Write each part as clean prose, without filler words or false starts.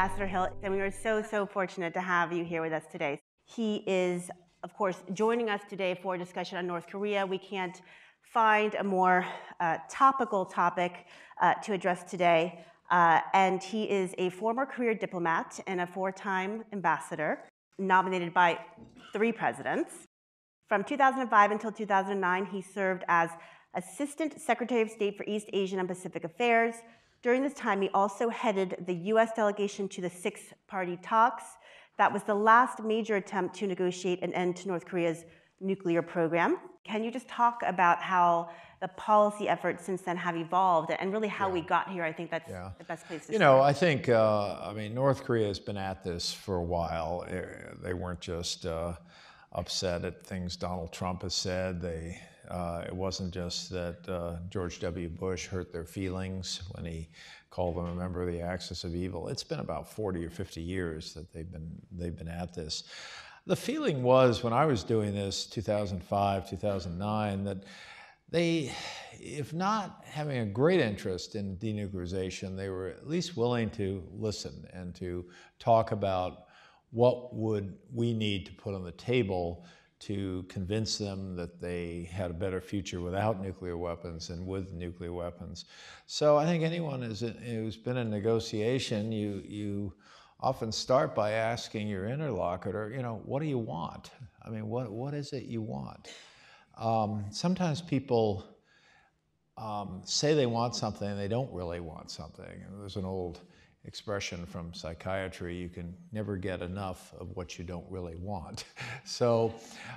Ambassador Hill, and we are so fortunate to have you here with us today. He is, of course, joining us today for a discussion on North Korea. We can't find a more topical topic to address today, and he is a former career diplomat and a four-time ambassador, nominated by 3 presidents. From 2005 until 2009, he served as Assistant Secretary of State for East Asian and Pacific Affairs. During this time, he also headed the U.S. delegation to the Six-Party Talks. That was the last major attempt to negotiate an end to North Korea's nuclear program. Can you just talk about how the policy efforts since then have evolved and really how we got here? I think that's the best place to start. You know, I think, I mean, North Korea has been at this for a while. They weren't just upset at things Donald Trump has said. It wasn't just that George W. Bush hurt their feelings when he called them a member of the Axis of Evil. It's been about 40 or 50 years that they've been at this. The feeling was, when I was doing this, 2005, 2009, that they, if not having a great interest in denuclearization, they were at least willing to listen and to talk about what would we need to put on the table to convince them that they had a better future without nuclear weapons than with nuclear weapons. So I think anyone who's been in negotiation, you often start by asking your interlocutor, you know, what do you want? I mean, what is it you want? Sometimes people say they want something and they don't really want something. There's an old expression from psychiatry: you can never get enough of what you don't really want. So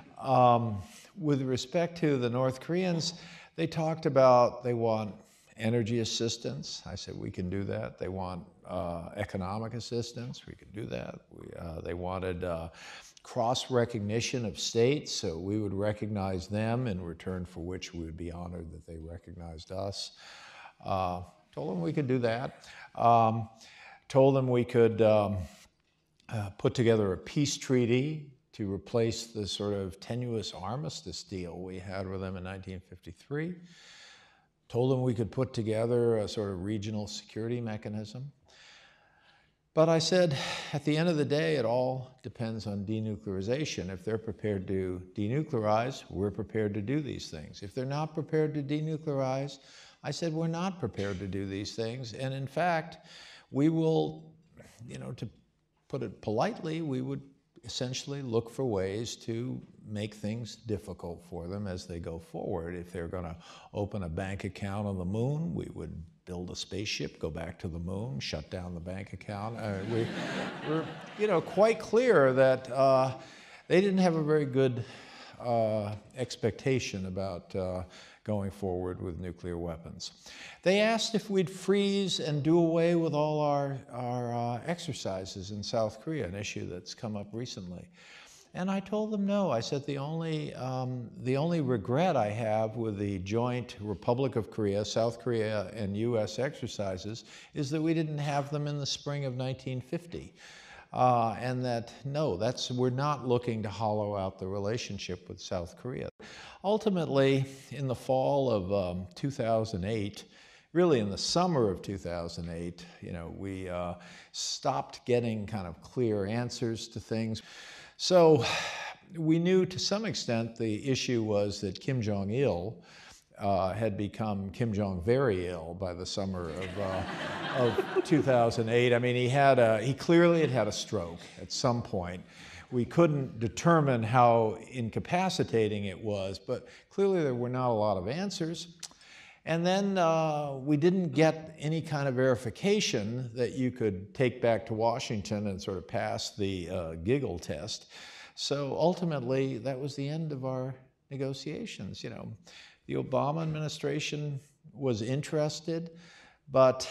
with respect to the North Koreans, they talked about they want energy assistance. I said we can do that. They want economic assistance. We can do that. They wanted cross-recognition of states, so we would recognize them, in return for which we would be honored that they recognized us. Told them we could do that. Told them we could put together a peace treaty to replace the sort of tenuous armistice deal we had with them in 1953. Told them we could put together a sort of regional security mechanism. But I said, at the end of the day, it all depends on denuclearization. If they're prepared to denuclearize, we're prepared to do these things. If they're not prepared to denuclearize, I said, we're not prepared to do these things. And in fact, we will, you know, to put it politely, we would essentially look for ways to make things difficult for them as they go forward. If they're going to open a bank account on the moon, we would build a spaceship, go back to the moon, shut down the bank account. We're, you know, quite clear that they didn't have a very good expectation about going forward with nuclear weapons. They asked if we'd freeze and do away with all our exercises in South Korea, an issue that's come up recently. And I told them no. I said the only regret I have with the joint Republic of Korea, South Korea, and U.S. exercises is that we didn't have them in the spring of 1950. And that, no, we're not looking to hollow out the relationship with South Korea. Ultimately, in the fall of 2008, really in the summer of 2008, you know, we stopped getting kind of clear answers to things. So we knew to some extent the issue was that Kim Jong-il had become Kim Jong-very ill by the summer of 2008. I mean, he clearly had had a stroke at some point. We couldn't determine how incapacitating it was, but clearly there were not a lot of answers. And then we didn't get any kind of verification that you could take back to Washington and sort of pass the giggle test. So ultimately, that was the end of our negotiations. You know, the Obama administration was interested, but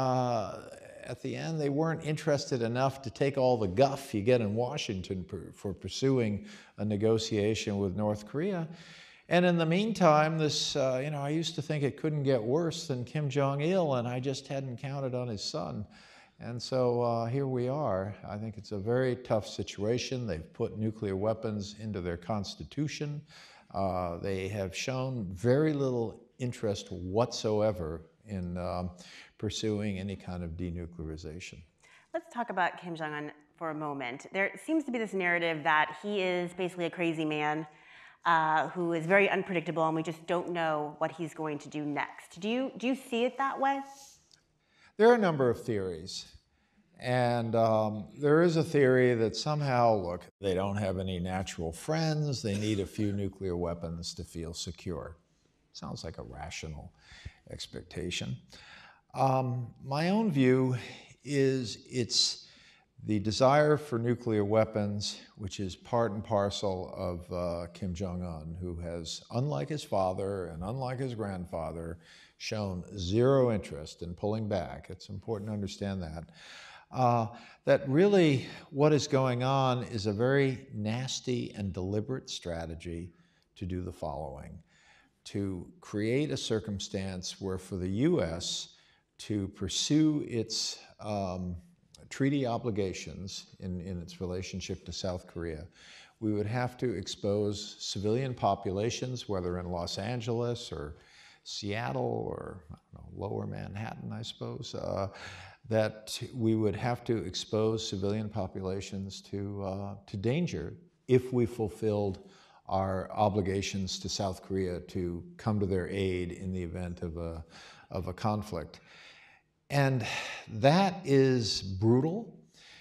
at the end, they weren't interested enough to take all the guff you get in Washington for pursuing a negotiation with North Korea. And in the meantime, this, you know, I used to think it couldn't get worse than Kim Jong-il, and I just hadn't counted on his son. And so here we are. I think it's a very tough situation. They've put nuclear weapons into their constitution. They have shown very little interest whatsoever in pursuing any kind of denuclearization. Let's talk about Kim Jong-un for a moment. There seems to be this narrative that he is basically a crazy man who is very unpredictable, and we just don't know what he's going to do next. Do you see it that way? There are a number of theories. And there is a theory that somehow, look, they don't have any natural friends, they need a few nuclear weapons to feel secure. Sounds like a rational expectation. My own view is it's the desire for nuclear weapons, which is part and parcel of Kim Jong-un, who has, unlike his father and unlike his grandfather, shown zero interest in pulling back. It's important to understand that. That really what is going on is a very nasty and deliberate strategy to do the following: to create a circumstance where for the U.S. to pursue its treaty obligations in its relationship to South Korea, we would have to expose civilian populations, whether in Los Angeles or Seattle or I don't know, Lower Manhattan, I suppose, that we would have to expose civilian populations to danger if we fulfilled our obligations to South Korea to come to their aid in the event of a conflict. And that is brutal.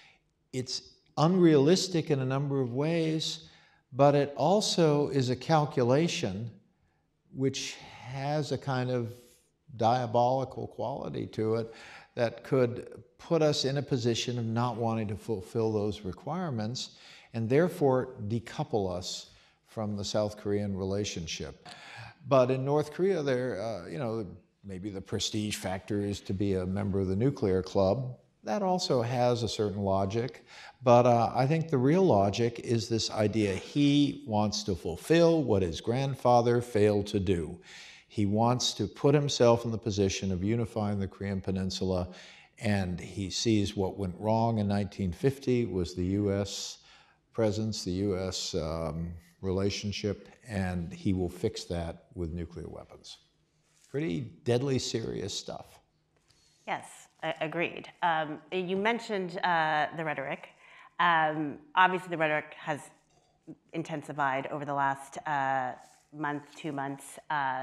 It's unrealistic in a number of ways, but it also is a calculation which has a kind of diabolical quality to it that could put us in a position of not wanting to fulfill those requirements and therefore decouple us from the South Korean relationship. But in North Korea, maybe the prestige factor is to be a member of the nuclear club. That also has a certain logic, but I think the real logic is this idea he wants to fulfill what his grandfather failed to do. He wants to put himself in the position of unifying the Korean Peninsula, and he sees what went wrong in 1950 was the U.S. presence, the U.S. relationship, and he will fix that with nuclear weapons. Pretty deadly serious stuff. Yes, agreed. You mentioned the rhetoric. Obviously, the rhetoric has intensified over the last month, 2 months.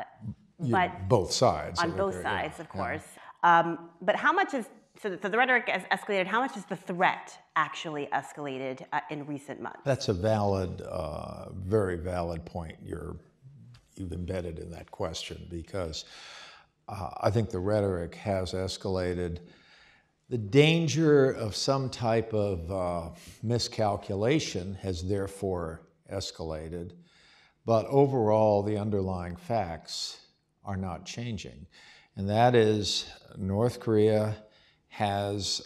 But both sides. On both sides, of course. But how much is, so the rhetoric has escalated, how much has the threat actually escalated in recent months? That's a valid, very valid point you've embedded in that question, because I think the rhetoric has escalated. The danger of some type of miscalculation has therefore escalated, but overall the underlying facts are not changing. And that is North Korea has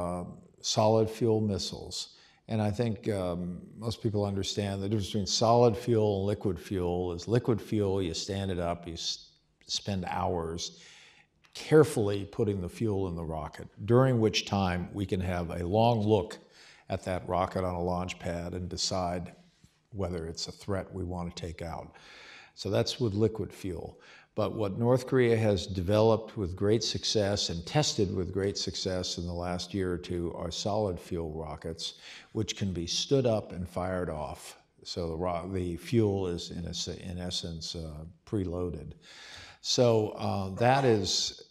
solid fuel missiles. And I think most people understand the difference between solid fuel and liquid fuel is liquid fuel, you stand it up, you spend hours carefully putting the fuel in the rocket, during which time we can have a long look at that rocket on a launch pad and decide whether it's a threat we want to take out. So that's with liquid fuel. But what North Korea has developed with great success and tested with great success in the last year or two are solid fuel rockets, which can be stood up and fired off. So the fuel is, in essence, preloaded. So that is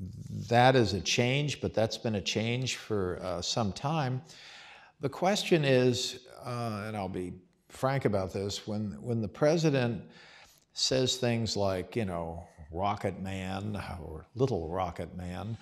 a change, but that's been a change for some time. The question is, and I'll be frank about this, when the president says things like, Rocket Man or Little Rocket Man,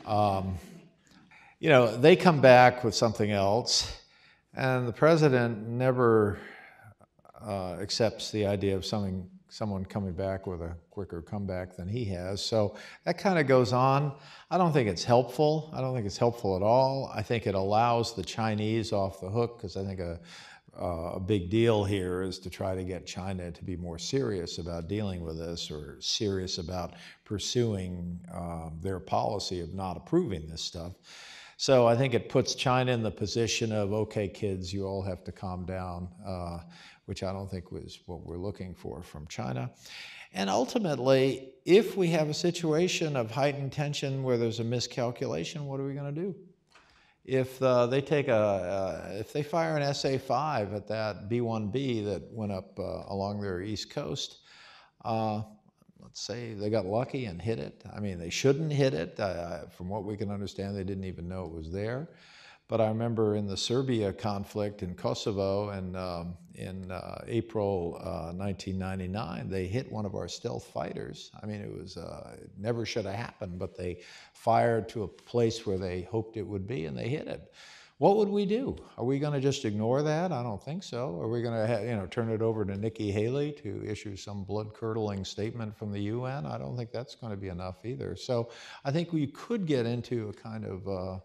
they come back with something else, and the president never accepts the idea of someone coming back with a quicker comeback than he has. So that kind of goes on. I don't think it's helpful. I don't think it's helpful at all. I think it allows the Chinese off the hook, because I think a big deal here is to try to get China to be more serious about dealing with this, or serious about pursuing their policy of not approving this stuff. So I think it puts China in the position of, okay, kids, you all have to calm down, which I don't think was what we're looking for from China. And ultimately, if we have a situation of heightened tension where there's a miscalculation, what are we going to do? if they take if they fire an SA-5 at that B-1B that went up along their east coast, let's say they got lucky and hit it. I mean, they shouldn't hit it. From what we can understand, they didn't even know it was there. But I remember in the Serbia conflict in Kosovo and in April 1999, they hit one of our stealth fighters. I mean, it never should have happened, but they fired to a place where they hoped it would be, and they hit it. What would we do? Are we going to just ignore that? I don't think so. Are we going to turn it over to Nikki Haley to issue some blood-curdling statement from the UN? I don't think that's going to be enough either. So I think we could get into a kind of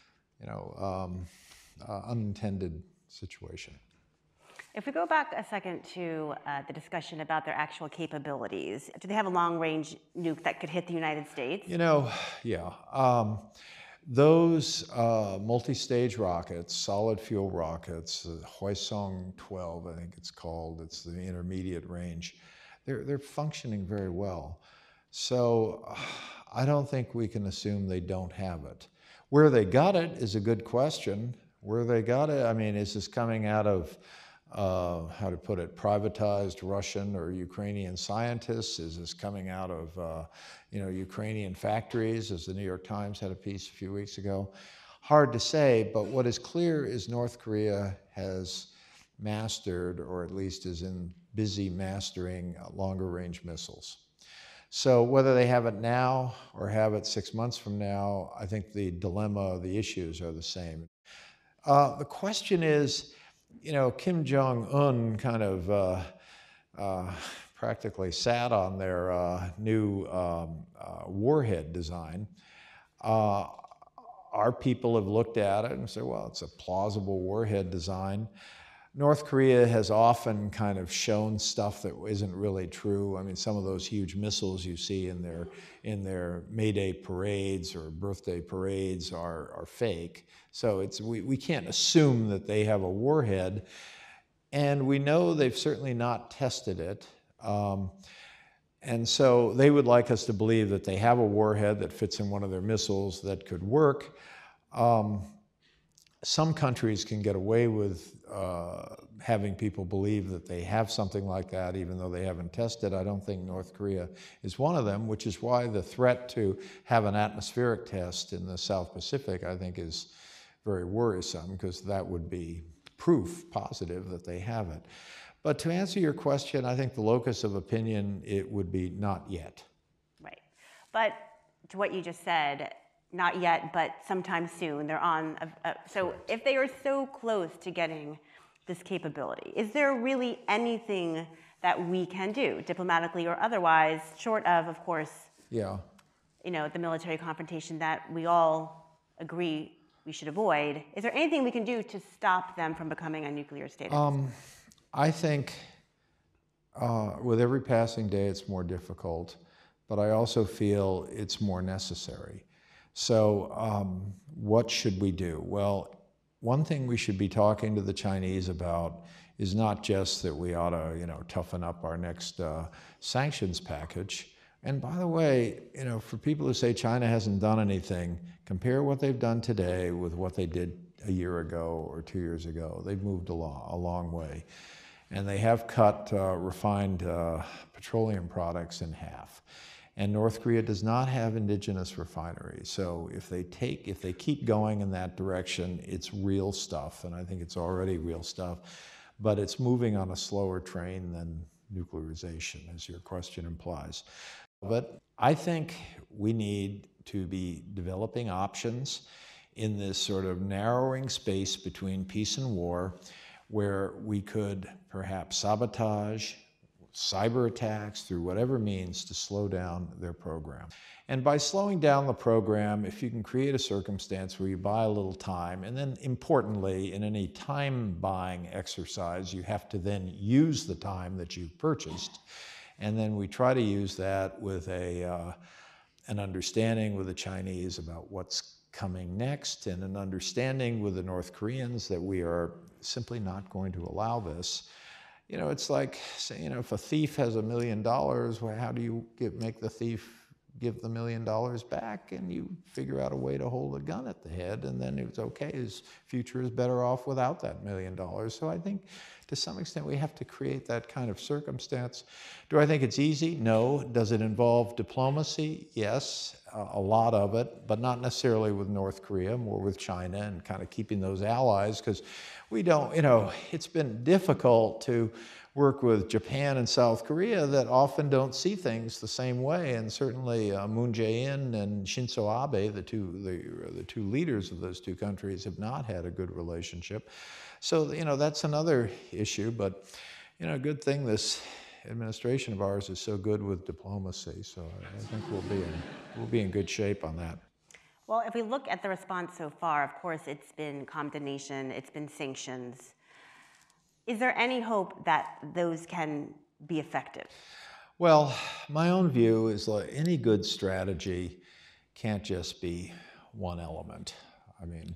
unintended situation. If we go back a second to the discussion about their actual capabilities, do they have a long-range nuke that could hit the United States? Yeah. Those multi-stage rockets, solid fuel rockets, Hwasong 12, I think it's called, it's the intermediate range, they're functioning very well. So I don't think we can assume they don't have it. Where they got it is a good question. Where they got it, I mean, is this coming out of, how to put it, privatized Russian or Ukrainian scientists? Is this coming out of, Ukrainian factories, as the New York Times had a piece a few weeks ago? Hard to say, but what is clear is North Korea has mastered, or at least is busy mastering, longer range missiles. So whether they have it now or have it 6 months from now, I think the dilemma, the issues are the same. The question is, Kim Jong-un kind of practically sat on their new warhead design. Our people have looked at it and said, well, it's a plausible warhead design. North Korea has often kind of shown stuff that isn't really true. I mean, some of those huge missiles you see in their May Day parades or birthday parades are fake. So we can't assume that they have a warhead. And we know they've certainly not tested it. And so they would like us to believe that they have a warhead that fits in one of their missiles that could work. Some countries can get away with having people believe that they have something like that, even though they haven't tested. I don't think North Korea is one of them, which is why the threat to have an atmospheric test in the South Pacific, I think, is very worrisome, because that would be proof positive that they have it. But to answer your question, I think the locus of opinion, it would be not yet. Right. But to what you just said, not yet, but sometime soon. They're on. So if they are so close to getting this capability, is there really anything that we can do, diplomatically or otherwise, short of course, the military confrontation that we all agree we should avoid? Is there anything we can do to stop them from becoming a nuclear state? I think with every passing day, it's more difficult, but I also feel it's more necessary. So what should we do? Well, one thing we should be talking to the Chinese about is not just that we ought to, toughen up our next sanctions package. And by the way, for people who say China hasn't done anything, compare what they've done today with what they did a year ago or 2 years ago. They've moved a long way. And they have cut refined petroleum products in half. And North Korea does not have indigenous refineries. So if they keep going in that direction, it's real stuff, and I think it's already real stuff, but it's moving on a slower train than nuclearization, as your question implies. But I think we need to be developing options in this sort of narrowing space between peace and war, where we could perhaps sabotage, cyber attacks, through whatever means, to slow down their program. And by slowing down the program, if you can create a circumstance where you buy a little time, and then importantly, in any time buying exercise, you have to then use the time that you've purchased. And then we try to use that with an understanding with the Chinese about what's coming next, and an understanding with the North Koreans that we are simply not going to allow this. It's like saying, if a thief has $1 million, well, how do you make the thief give the $1 million back and you figure out a way to hold a gun at the head, and then it's okay. His future is better off without that $1 million. So I think to some extent we have to create that kind of circumstance. Do I think it's easy? No. Does it involve diplomacy? Yes, a lot of it, but not necessarily with North Korea, more with China and kind of keeping those allies, because we don't, it's been difficult to work with Japan and South Korea that often don't see things the same way, and certainly Moon Jae-in and Shinzo Abe, the two leaders of those two countries, have not had a good relationship. So that's another issue. But good thing this administration of ours is so good with diplomacy. So I think we'll be in good shape on that. Well, if we look at the response so far, of course, it's been condemnation, it's been sanctions. Is there any hope that those can be effective? Well, my own view is like any good strategy can't just be one element. I mean,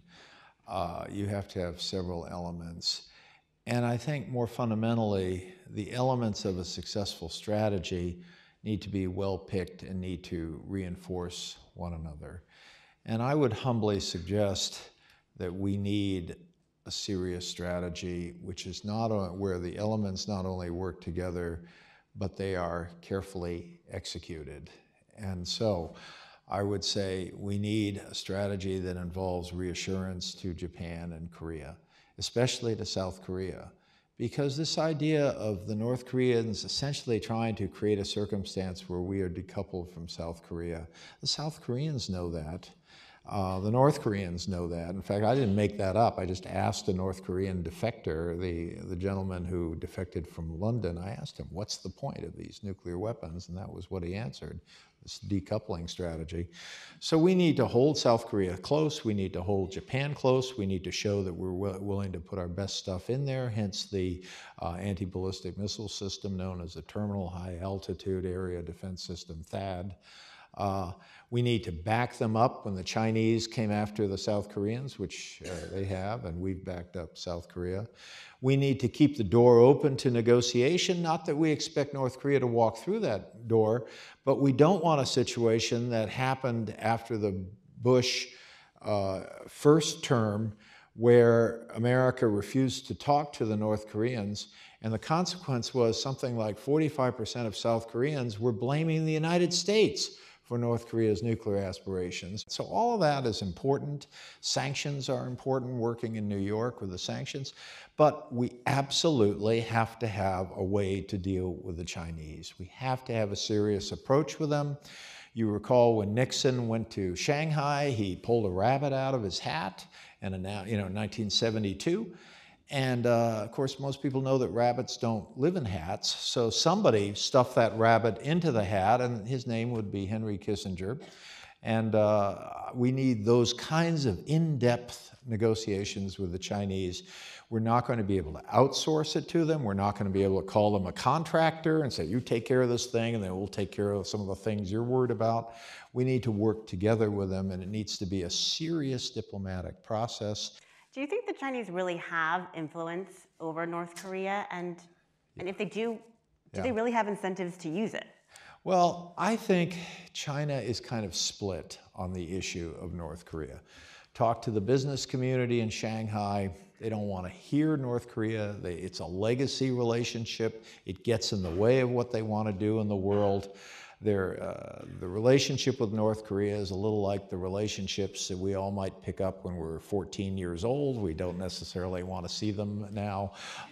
you have to have several elements. And I think more fundamentally, the elements of a successful strategy need to be well picked and need to reinforce one another. And I would humbly suggest that we need a serious strategy, which is where the elements not only work together, but they are carefully executed. And so I would say we need a strategy that involves reassurance to Japan and Korea, especially to South Korea, because this idea of the North Koreans essentially trying to create a circumstance where we are decoupled from South Korea, the South Koreans know that. The North Koreans know that. In fact, I didn't make that up. I just asked a North Korean defector, the gentleman who defected from London, I asked him, what's the point of these nuclear weapons? And that was what he answered, this decoupling strategy. So we need to hold South Korea close. We need to hold Japan close. We need to show that we're willing to put our best stuff in there, hence the anti-ballistic missile system known as the Terminal High Altitude Area Defense System, THAAD. We need to back them up when the Chinese came after the South Koreans, which they have, and we've backed up South Korea. We need to keep the door open to negotiation, not that we expect North Korea to walk through that door, but we don't want a situation that happened after the Bush first term where America refused to talk to the North Koreans, and the consequence was something like 45% of South Koreans were blaming the United States for North Korea's nuclear aspirations. So all of that is important. Sanctions are important, working in New York with the sanctions, but we absolutely have to have a way to deal with the Chinese. We have to have a serious approach with them. You recall when Nixon went to Shanghai, he pulled a rabbit out of his hat, and in 1972. And of course, most people know that rabbits don't live in hats, so somebody stuffed that rabbit into the hat, and his name would be Henry Kissinger. And we need those kinds of in-depth negotiations with the Chinese. We're not going to be able to outsource it to them. We're not going to be able to call them a contractor and say, you take care of this thing, and then we'll take care of some of the things you're worried about. We need to work together with them, and it needs to be a serious diplomatic process. Do you think the Chinese really have influence over North Korea? And if they do they really have incentives to use it? Well, I think China is kind of split on the issue of North Korea. Talk to the business community in Shanghai. They don't want to hear North Korea. It's a legacy relationship. It gets in the way of what they want to do in the world. The relationship with North Korea is a little like the relationships that we all might pick up when we're 14 years old. We don't necessarily want to see them now.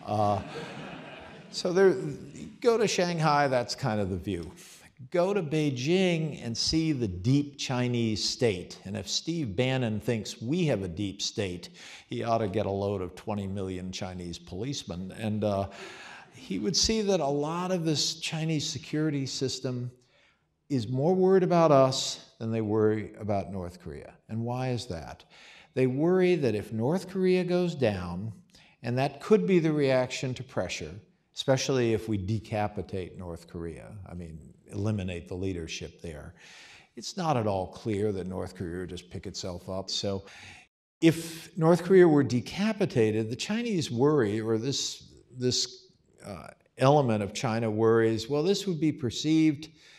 So go to Shanghai, that's kind of the view. Go to Beijing and see the deep Chinese state. And if Steve Bannon thinks we have a deep state, he ought to get a load of 20 million Chinese policemen. And he would see that a lot of this Chinese security system is more worried about us than they worry about North Korea. And why is that? They worry that if North Korea goes down, and that could be the reaction to pressure, especially if we decapitate North Korea, I mean, eliminate the leadership there, it's not at all clear that North Korea would just pick itself up. So if North Korea were decapitated, the Chinese worry, or this element of China worries, well, this would be perceived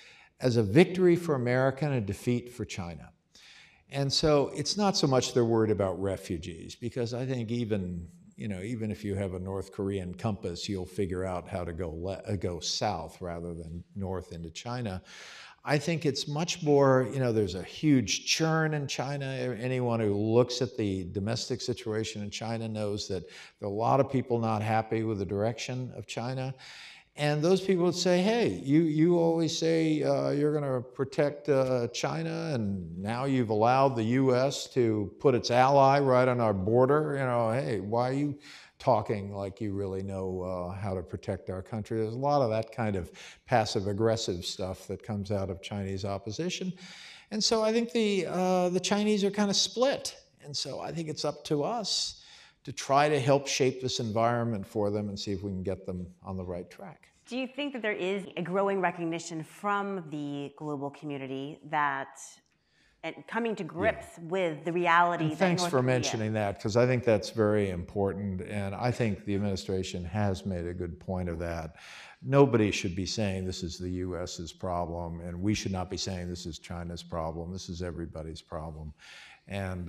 as a victory for America and a defeat for China. And so it's not so much they're worried about refugees, because I think even if you have a North Korean compass, you'll figure out how to go south rather than north into China. I think it's much more, there's a huge churn in China. Anyone who looks at the domestic situation in China knows that there are a lot of people not happy with the direction of China. And those people would say, hey, you always say you're going to protect China, and now you've allowed the U.S. to put its ally right on our border. Hey, why are you talking like you really know how to protect our country? There's a lot of that kind of passive-aggressive stuff that comes out of Chinese opposition. And so I think the Chinese are kind of split. And so I think it's up to us to try to help shape this environment for them and see if we can get them on the right track. Do you think that there is a growing recognition from the global community that, and coming to grips with the reality that Thanks North for Korea... mentioning that, because I think that's very important, and I think the administration has made a good point of that. Nobody should be saying this is the U.S.'s problem, and we should not be saying this is China's problem. This is everybody's problem. And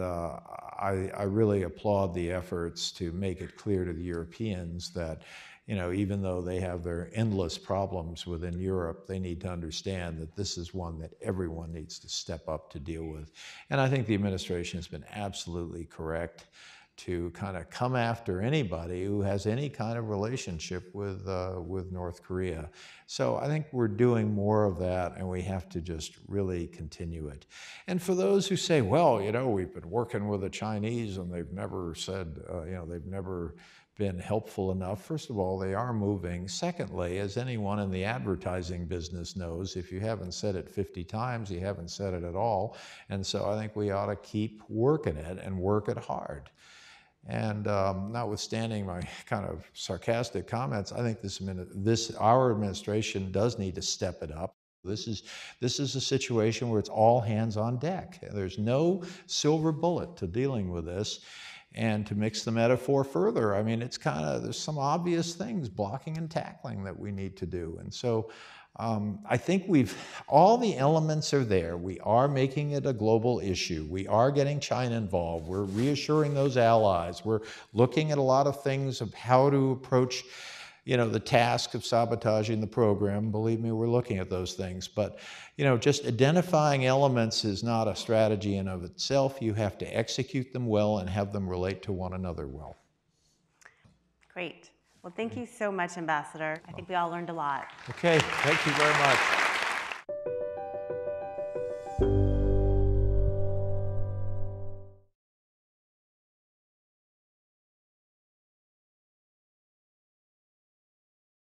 I really applaud the efforts to make it clear to the Europeans that, even though they have their endless problems within Europe, they need to understand that this is one that everyone needs to step up to deal with. And I think the administration has been absolutely correct to kind of come after anybody who has any kind of relationship with North Korea. So I think we're doing more of that, and we have to just really continue it. And for those who say, well, we've been working with the Chinese and they've never said, they've never been helpful enough. First of all, they are moving. Secondly, as anyone in the advertising business knows, if you haven't said it 50 times, you haven't said it at all. And so I think we ought to keep working it and work it hard. And notwithstanding my kind of sarcastic comments, I think our administration does need to step it up. This is a situation where it's all hands on deck. There's no silver bullet to dealing with this. And to mix the metaphor further, I mean, there's some obvious things, blocking and tackling, that we need to do. And so I think all the elements are there. We are making it a global issue. We are getting China involved. We're reassuring those allies. We're looking at a lot of things of how to approach, the task of sabotaging the program. Believe me, we're looking at those things. But, just identifying elements is not a strategy in of itself. You have to execute them well and have them relate to one another well. Great. Well, thank you so much, Ambassador. I think we all learned a lot. Okay, thank you very much.